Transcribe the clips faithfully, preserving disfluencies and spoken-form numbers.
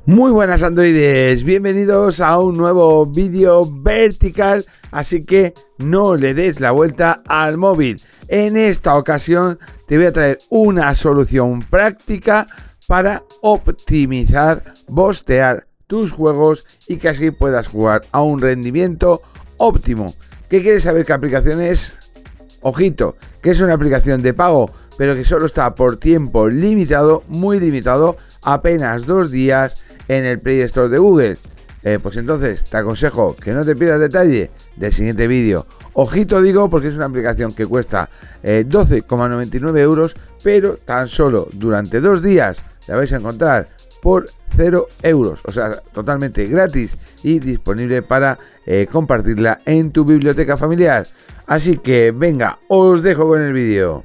Muy buenas androides, bienvenidos a un nuevo vídeo vertical, así que no le des la vuelta al móvil. En esta ocasión te voy a traer una solución práctica para optimizar, bostear tus juegos y que así puedas jugar a un rendimiento óptimo. ¿Qué quieres saber qué aplicación es? Ojito, que es una aplicación de pago, pero que solo está por tiempo limitado, muy limitado, apenas dos días en el Play Store de Google. Eh, pues entonces te aconsejo que no te pierdas detalle del siguiente vídeo. Ojito digo porque es una aplicación que cuesta eh, doce coma noventa y nueve euros, pero tan solo durante dos días la vais a encontrar por cero euros, o sea, totalmente gratis y disponible para eh, compartirla en tu biblioteca familiar. Así que venga, os dejo con el vídeo.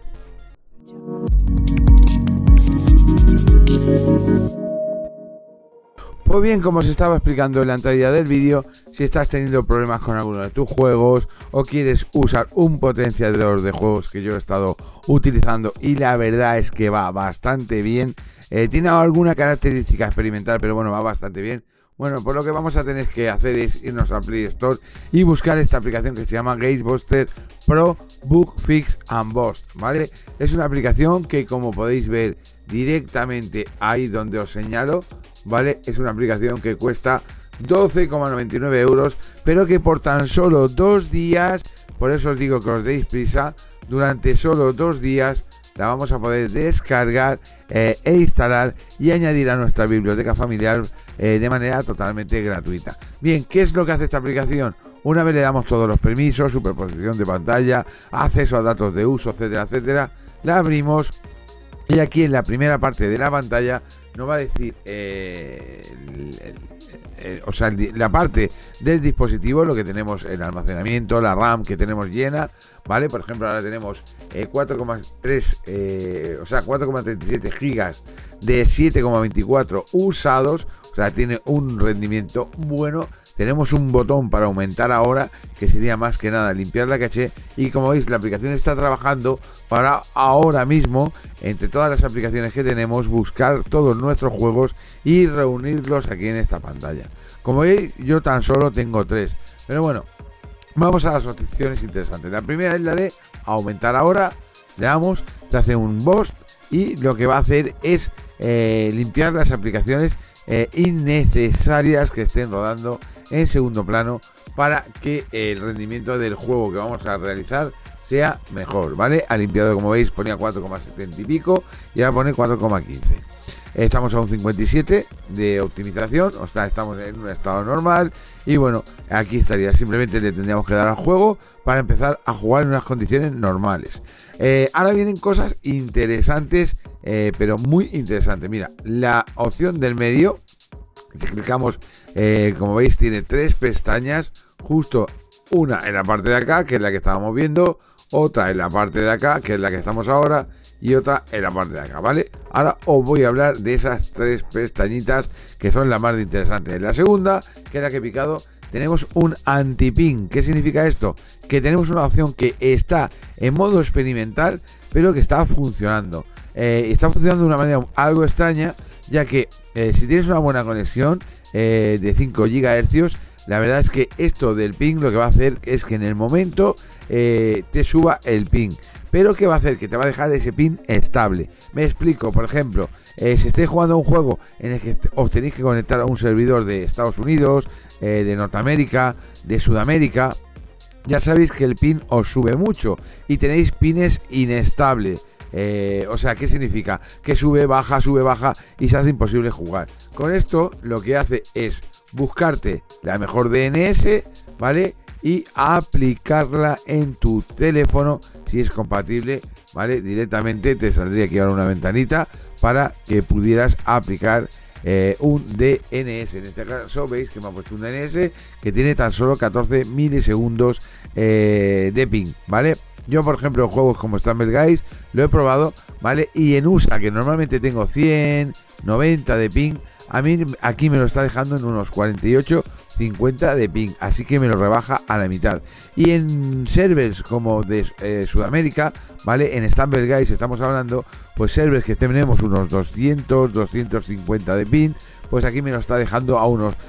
Pues bien, como os estaba explicando en la entrada del vídeo, si estás teniendo problemas con alguno de tus juegos o quieres usar un potenciador de juegos que yo he estado utilizando y la verdad es que va bastante bien, eh, tiene alguna característica experimental, pero bueno, va bastante bien. Bueno, pues lo que vamos a tener que hacer es irnos al Play Store y buscar esta aplicación que se llama GameBuster Pro Bug Fix and Boost, ¿vale? Es una aplicación que, como podéis ver directamente ahí donde os señalo, ¿vale? Es una aplicación que cuesta doce coma noventa y nueve euros, pero que por tan solo dos días, por eso os digo que os deis prisa, durante solo dos días la vamos a poder descargar eh, e instalar y añadir a nuestra biblioteca familiar eh, de manera totalmente gratuita. Bien, ¿qué es lo que hace esta aplicación? Una vez le damos todos los permisos, superposición de pantalla, acceso a datos de uso, etcétera, etcétera, la abrimos y aquí en la primera parte de la pantalla nos va a decir eh, el, el, el, o sea, el, la parte del dispositivo, lo que tenemos, el almacenamiento, la RAM que tenemos llena, ¿vale? Por ejemplo, ahora tenemos eh, cuatro coma tres, eh, o sea, cuatro coma treinta y siete gigas de siete coma veinticuatro usados, o sea, tiene un rendimiento bueno. Tenemos un botón para aumentar ahora, que sería más que nada limpiar la caché, y como veis la aplicación está trabajando para ahora mismo, entre todas las aplicaciones que tenemos, buscar todos nuestros juegos y reunirlos aquí en esta pantalla. Como veis, yo tan solo tengo tres, pero bueno, vamos a las opciones interesantes. La primera es la de aumentar ahora, le damos, te hace un boost y lo que va a hacer es eh, limpiar las aplicaciones eh, innecesarias que estén rodando en segundo plano para que el rendimiento del juego que vamos a realizar sea mejor, ¿vale? Ha limpiado, como veis, ponía cuatro coma setenta y pico y ahora pone cuatro coma quince. Estamos a un cincuenta y siete de optimización, o sea, estamos en un estado normal y bueno, aquí estaría, simplemente le tendríamos que dar al juego para empezar a jugar en unas condiciones normales. Eh, ahora vienen cosas interesantes, eh, pero muy interesantes. Mira, la opción del medio, si clicamos, eh, como veis, tiene tres pestañas, justo una en la parte de acá, que es la que estábamos viendo, otra en la parte de acá, que es la que estamos ahora, y otra en la parte de acá, ¿vale? Ahora os voy a hablar de esas tres pestañitas que son las más interesantes. En la segunda, que es la que he picado, tenemos un anti-ping. ¿Qué significa esto? Que tenemos una opción que está en modo experimental, pero que está funcionando. Eh, está funcionando de una manera algo extraña, ya que eh, si tienes una buena conexión eh, de cinco gigahercios, la verdad es que esto del ping lo que va a hacer es que en el momento eh, te suba el ping. Pero ¿qué va a hacer? Que te va a dejar ese ping estable. Me explico, por ejemplo, eh, si estáis jugando a un juego en el que os tenéis que conectar a un servidor de Estados Unidos, eh, de Norteamérica, de Sudamérica, ya sabéis que el ping os sube mucho y tenéis pines inestables. Eh, o sea, ¿qué significa? Que sube, baja, sube, baja y se hace imposible jugar. Con esto lo que hace es buscarte la mejor D N S, ¿vale? Y aplicarla en tu teléfono si es compatible, ¿vale? Directamente te saldría aquí ahora una ventanita para que pudieras aplicar eh, un D N S. En este caso veis que me ha puesto un D N S que tiene tan solo catorce milisegundos eh, de ping, ¿vale? Yo, por ejemplo, en juegos como Stumble Guys lo he probado, ¿vale? Y en U S A, que normalmente tengo cien, noventa de ping, A mí aquí me lo está dejando en unos cuarenta y ocho cincuenta de ping, así que me lo rebaja a la mitad. Y en servers como de eh, Sudamérica, ¿vale? En Stumble Guys estamos hablando, pues servers que tenemos unos doscientos, doscientos cincuenta de ping, pues aquí me lo está dejando a unos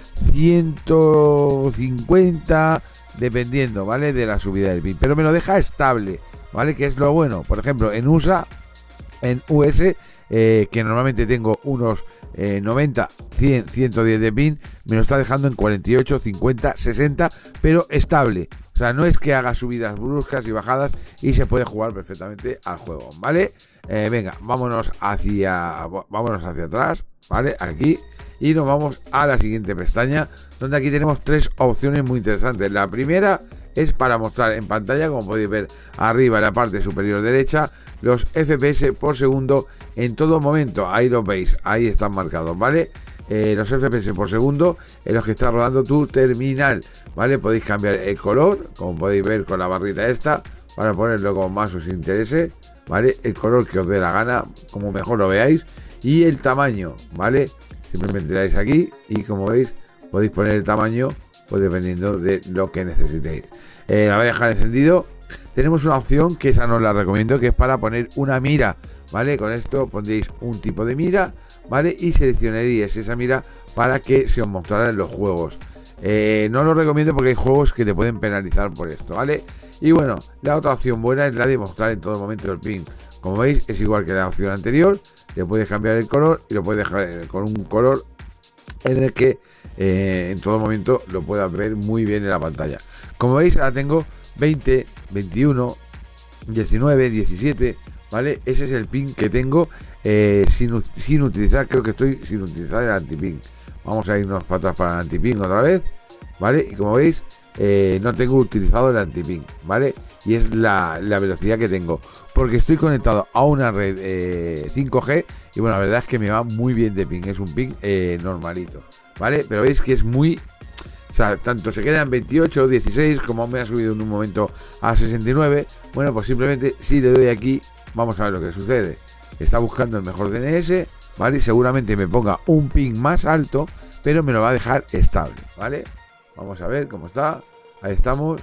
ciento cincuenta, dependiendo, ¿vale? De la subida del ping, pero me lo deja estable, ¿vale? Que es lo bueno. Por ejemplo, en U S A, en U S, eh, que normalmente tengo unos eh, noventa, cien, ciento diez de ping, me lo está dejando en cuarenta y ocho, cincuenta, sesenta, pero estable. O sea, no es que haga subidas bruscas y bajadas, y se puede jugar perfectamente al juego, ¿vale? Eh, venga, vámonos hacia, vámonos hacia atrás, ¿vale? Aquí. Y nos vamos a la siguiente pestaña, donde aquí tenemos tres opciones muy interesantes. La primera es para mostrar en pantalla, como podéis ver arriba en la parte superior derecha, los F P S por segundo en todo momento. Ahí los veis, ahí están marcados, ¿vale? Eh, los F P S por segundo en los que está rodando tu terminal, ¿vale? Podéis cambiar el color, como podéis ver con la barrita esta, para ponerlo como más os interese, ¿vale? El color que os dé la gana, como mejor lo veáis, y el tamaño, ¿vale? Simplemente le dais aquí y, como veis, podéis poner el tamaño pues dependiendo de lo que necesitéis. Eh, la voy a dejar encendido. Tenemos una opción que esa no os la recomiendo, que es para poner una mira, ¿vale? Con esto pondréis un tipo de mira, ¿vale? Y seleccionaréis esa mira para que se os mostrara en los juegos. Eh, no lo recomiendo porque hay juegos que te pueden penalizar por esto, ¿vale? Y bueno, la otra opción buena es la de mostrar en todo momento el ping. Como veis, es igual que la opción anterior. Le puedes cambiar el color y lo puedes dejar con un color en el que eh, en todo momento lo puedas ver muy bien en la pantalla. Como veis, ahora tengo veinte, veintiuno, diecinueve, diecisiete, ¿vale? Ese es el ping que tengo eh, sin, sin utilizar, creo que estoy sin utilizar el anti-ping. Vamos a irnos para atrás para el anti-ping otra vez, ¿vale? Y como veis, eh, no tengo utilizado el anti-ping, ¿vale? Y es la, la velocidad que tengo, porque estoy conectado a una red eh, cinco G, y bueno, la verdad es que me va muy bien de ping. Es un ping eh, normalito, ¿vale? Pero veis que es muy... O sea, tanto se queda en veintiocho, dieciséis, como me ha subido en un momento a sesenta y nueve. Bueno, pues simplemente si le doy aquí, vamos a ver lo que sucede. Está buscando el mejor D N S, ¿vale? Y seguramente me ponga un ping más alto, pero me lo va a dejar estable, ¿vale? Vamos a ver cómo está. Ahí estamos.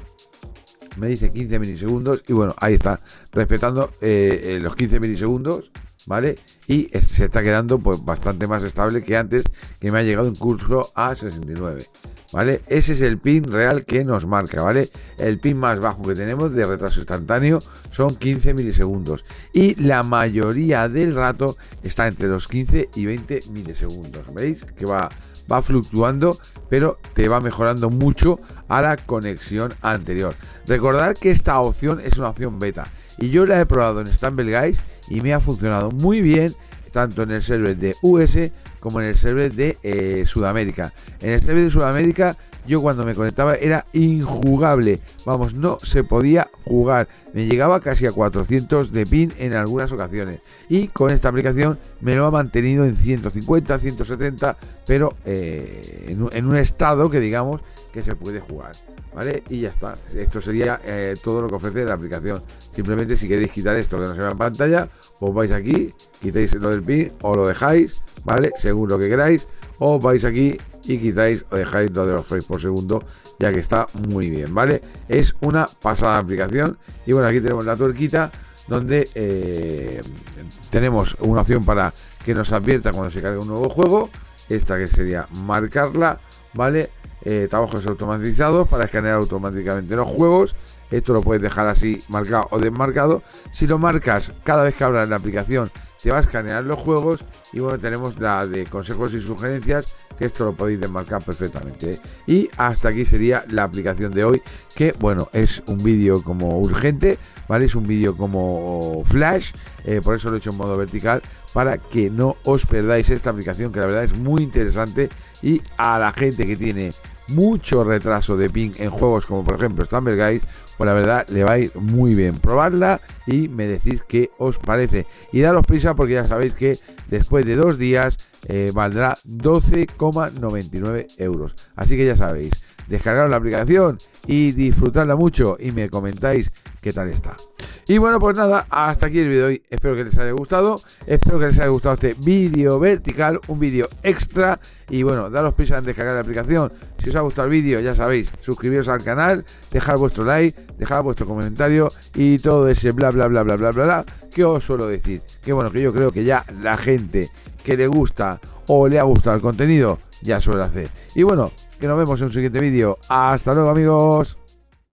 Me dice quince milisegundos y bueno, ahí está, respetando eh, eh, los quince milisegundos, ¿vale? Y se está quedando pues bastante más estable que antes, que me ha llegado incluso a sesenta y nueve, ¿vale? Ese es el ping real que nos marca, ¿vale? El ping más bajo que tenemos de retraso instantáneo son quince milisegundos, y la mayoría del rato está entre los quince y veinte milisegundos. ¿Veis? Que va, va fluctuando, pero te va mejorando mucho a la conexión anterior. Recordad que esta opción es una opción beta, y yo la he probado en Stumble Guys y me ha funcionado muy bien, tanto en el server de U S como en el server de eh, Sudamérica. En el server de Sudamérica, yo cuando me conectaba era injugable, vamos, no se podía jugar, me llegaba casi a cuatrocientos de ping en algunas ocasiones, y con esta aplicación me lo ha mantenido en ciento cincuenta, ciento setenta, pero eh, en, en un estado que digamos que se puede jugar, ¿vale? Y ya está. Esto sería eh, todo lo que ofrece la aplicación. Simplemente, si queréis quitar esto que no se ve en pantalla, pues vais aquí, quitáis lo del ping o lo dejáis, ¿vale? Según lo que queráis, o vais aquí y quitáis o dejáis lo de los frames por segundo, ya que está muy bien, ¿vale? Es una pasada aplicación. Y bueno, aquí tenemos la tuerquita donde eh, tenemos una opción para que nos advierta cuando se cargue un nuevo juego. Esta que sería marcarla, ¿vale? Eh, trabajos automatizados para escanear automáticamente los juegos. Esto lo puedes dejar así marcado o desmarcado. Si lo marcas, cada vez que abras la aplicación te va a escanear los juegos. Y bueno, tenemos la de consejos y sugerencias, que esto lo podéis desmarcar perfectamente. Y hasta aquí sería la aplicación de hoy, que bueno, es un vídeo como urgente, ¿vale? Es un vídeo como flash, eh, por eso lo he hecho en modo vertical, para que no os perdáis esta aplicación, que la verdad es muy interesante. Y a la gente que tiene mucho retraso de ping en juegos como por ejemplo Stumble Guys, pues la verdad le va a ir muy bien. Probadla y me decís qué os parece, y daros prisa porque ya sabéis que después de dos días eh, valdrá doce coma noventa y nueve euros. Así que ya sabéis, descargaros la aplicación y disfrutadla mucho, y me comentáis qué tal está. Y bueno, pues nada, hasta aquí el vídeo de hoy. Espero que les haya gustado. Espero que les haya gustado este vídeo vertical, un vídeo extra. Y bueno, daros prisa en descargar la aplicación. Si os ha gustado el vídeo, ya sabéis, suscribiros al canal, dejar vuestro like, dejar vuestro comentario y todo ese bla bla bla bla bla bla bla que os suelo decir. Que bueno, que yo creo que ya la gente que le gusta o le ha gustado el contenido ya suele hacer. Y bueno, que nos vemos en un siguiente vídeo. Hasta luego, amigos.